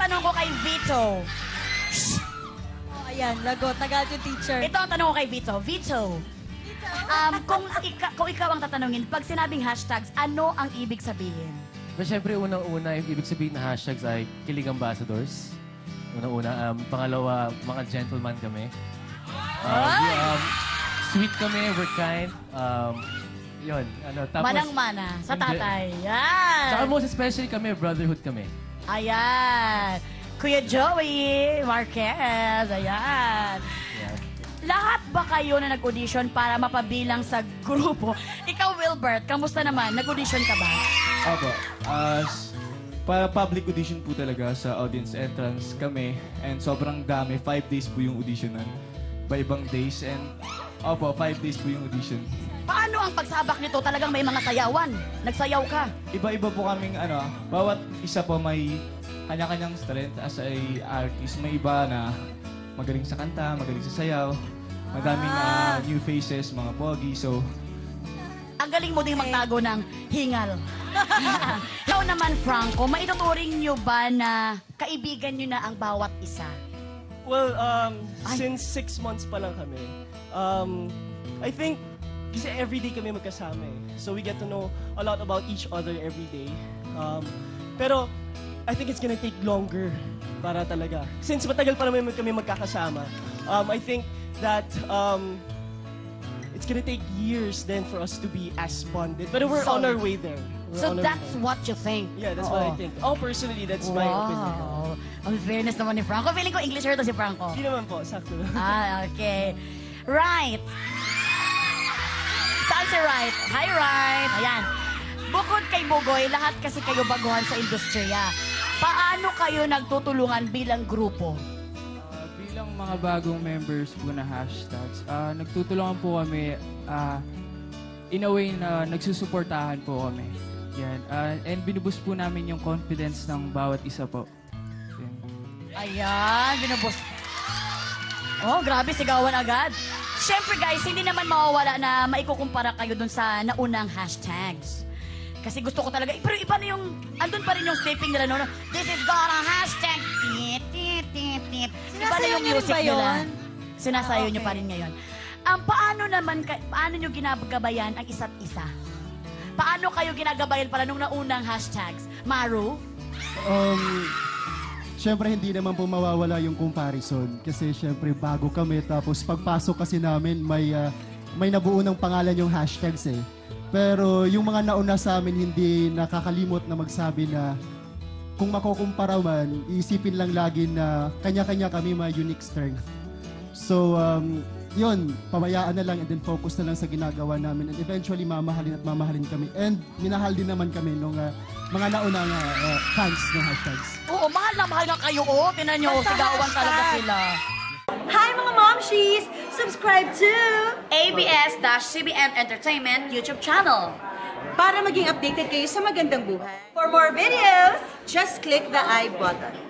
tanong ko kay Vito. Oh, ayan, lagot. Nagat yung teacher. Ito ang tanong ko kay Vito. Vito, kung ikaw ang tatanungin, pag sinabing hashtags, ano ang ibig sabihin? Pero syempre, unang-una, yung ibig sabihin na hashtags ay Kilig Ambassadors. Unang-una. Pangalawa, mga gentleman kami. Sweet kami, we're kind. Yun. Tapos, Manang-mana sa tatay. Yan. Tsaka most especially kami, brotherhood kami. Ayan. Kuya Joey Marquez. Ayan. Yan. Lahat ba kayo na nag-audition para mapabilang sa grupo? Ikaw, Wilbert, kamusta naman? Nag-audition ka ba? Opo. Para public audition po talaga sa audience entrance kami. And sobrang dami. 5 days po yung audition nun. Iba-ibang days. And opo, 5 days po yung audition. Paano ang pagsabak nito? Talagang may mga sayawan. Nagsayaw ka. Iba-iba po kaming bawat isa po may kanya-kanyang strength as a artist. May iba na magaling sa kanta, magaling sa sayaw. Madaming new faces, mga pogi. So, ang galing mo ding magtago ng hingal. Ikaw naman, Franco, maituturing nyo ba na kaibigan nyo na ang bawat isa? Well, since 6 months pa lang kami, I think, kasi everyday kami magkasama eh. So we get to know a lot about each other every day. Pero, I think it's gonna take longer para talaga. Since matagal pa naman kami magkakasama, I think that it's gonna take years then for us to be as bonded. But we're on our way there. So that's what you think? Yeah, that's what I think. Oh, personally, that's my opinion. Ang fairness naman ni Franco. Feeling ko English to si Franco. Hindi naman po, sakto. Okay. Right. Saan si Right? Hi, Right. Ayan. Bukod kay Bugoy, lahat kasi kayo baguhan sa industriya. Paano kayo nagtutulungan bilang grupo? Bilang mga bagong members po na hashtags, nagtutulungan po kami in a way na nagsusuportahan po kami. Yan. And binubus po namin yung confidence ng bawat isa po. Yan. Ayan, binubos. Oh, grabe, sigawan agad. Siyempre guys, hindi naman mawawala na maikukumpara kayo dun sa naunang hashtags. Kasi gusto ko talaga, pero iba na yung, andun pa rin yung stepping nila, no? This is gonna hashtag, tit, tit, tit, tit. Iba na yung music nila. Sinasayo nyo pa rin ngayon. Paano nyo ginagabayan ang isa't isa? Paano kayo ginagabayan pala nung naunang hashtags? Maru? Siyempre, hindi naman po mawawala yung comparison. Kasi siyempre, bago kami. Tapos pagpasok kasi namin, may nabuo ng pangalan yung hashtags eh. Pero yung mga nauna sa amin, hindi nakakalimot na magsabi na kung makukumpara man, iisipin lang lagi na kanya-kanya kami may unique strength. So, yun, pabayaan na lang and then focus na lang sa ginagawa namin. And eventually, mamahalin at mamahalin kami. And minahal din naman kami nung mga naunang fans ng hashtags. Oo, mahal na mahal nga kayo. Oh, tinan nyo, sigawan talaga sila. Hi mga momshies! Subscribe to ABS-CBN Entertainment YouTube channel. para maging updated kayo sa magandang buhay. For more videos, just click the I button.